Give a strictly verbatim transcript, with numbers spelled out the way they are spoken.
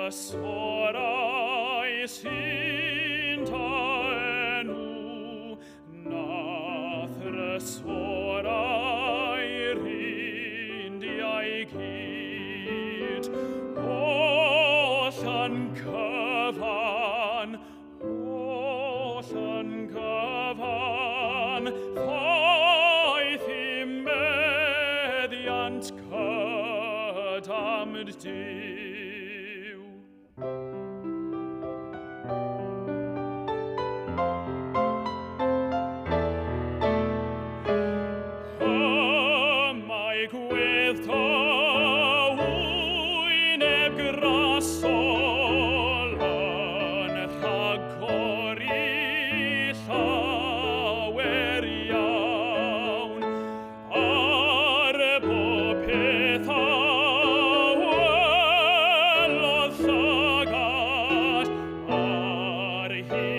Sorai sinta enu, nathre sorai rindiai gyd, ollan cyfan, ollan cyfan, ffaith I meddiant cydamd Duw. Ymai gweddta wyneb grasol yn rhagor I llawer iawn, ar bob peth a welodd llygad ar hyd